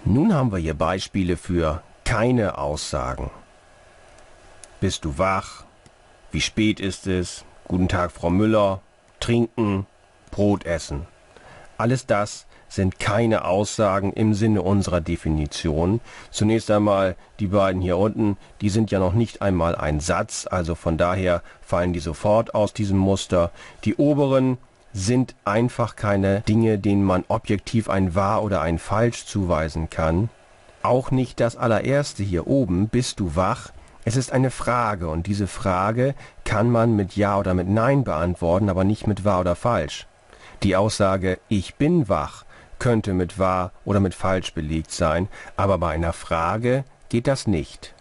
Nun haben wir hier Beispiele für keine Aussagen. Bist du wach? Wie spät ist es? Guten Tag, Frau Müller. Trinken, Brot essen. Alles das sind keine Aussagen im Sinne unserer Definition. Zunächst einmal die beiden hier unten, die sind ja noch nicht einmal ein Satz, also von daher fallen die sofort aus diesem Muster. Die oberen sind einfach keine Dinge, denen man objektiv ein wahr oder ein falsch zuweisen kann. Auch nicht das allererste hier oben, bist du wach? Es ist eine Frage und diese Frage kann man mit Ja oder mit Nein beantworten, aber nicht mit wahr oder falsch. Die Aussage ich bin wach könnte mit wahr oder mit falsch belegt sein, aber bei einer Frage geht das nicht.